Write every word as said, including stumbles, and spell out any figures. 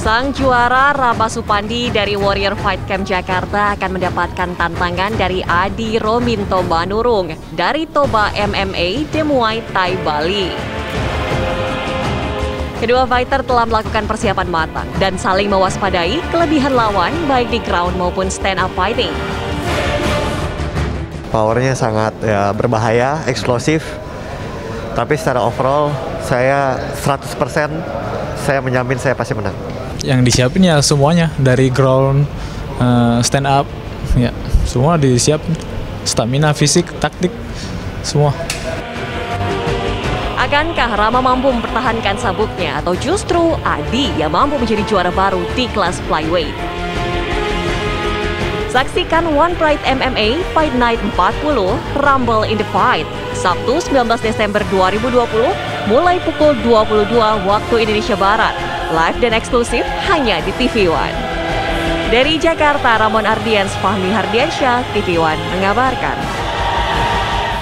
Sang juara Rama Supandi dari Warrior Fight Camp Jakarta akan mendapatkan tantangan dari Adi Rominto Manurung dari Toba M M A di Muay Thai Bali. Kedua fighter telah melakukan persiapan matang dan saling mewaspadai kelebihan lawan baik di ground maupun stand up fighting. Powernya sangat ya, berbahaya, eksplosif. Tapi secara overall saya seratus persen saya menjamin saya pasti menang. Yang disiapin ya semuanya dari ground, uh, stand up, ya semua disiapin. Stamina, fisik, taktik, semua. Akankah Rama mampu mempertahankan sabuknya atau justru Adi yang mampu menjadi juara baru di kelas flyweight? Saksikan One Pride M M A Fight Night empat puluh Rumble in the Fight Sabtu sembilan belas Desember dua ribu dua puluh mulai pukul dua puluh dua waktu Indonesia Barat. Live dan eksklusif hanya di T V One. Dari Jakarta, Ramon Ardians, Fahmi Hardiansyah, T V One mengabarkan.